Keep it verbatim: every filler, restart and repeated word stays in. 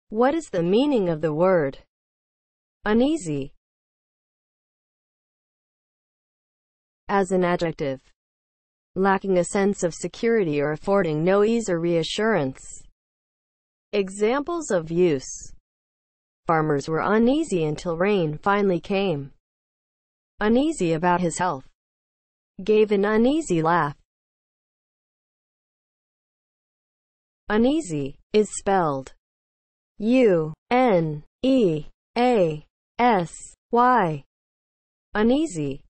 What is the meaning of the word uneasy? As an adjective, lacking a sense of security or affording no ease or reassurance. Examples of use: farmers were uneasy until rain finally came. Uneasy about his health. Gave an uneasy laugh. Uneasy is spelled U N E A S Y. Uneasy.